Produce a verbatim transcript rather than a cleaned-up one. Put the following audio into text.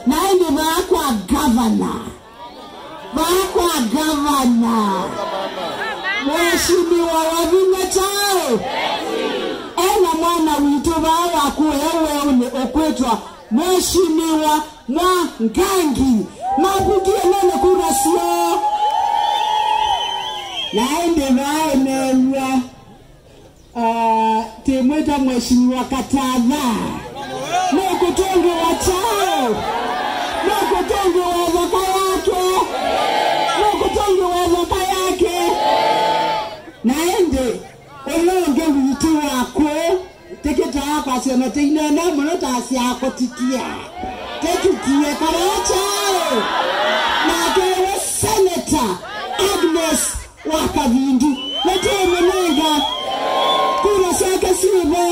naende bakwa governor bakwa governor mheshimiwa wa Vinya chao ena mwana witu bawa kuewe une okwetwa mheshimiwa Mwangangi mabugie nene kurasio naende baemelwa uh, temweta mheshimiwa Katadha Mekutonge wa chao Mekutonge wa zaka yake Mekutonge wa zaka yake naende olonge witu wako teketa hapa sema teinena monota asiako titia tetukie karachao na kewe Senator Agnes Wakavindu na temenenga kuna saka siwe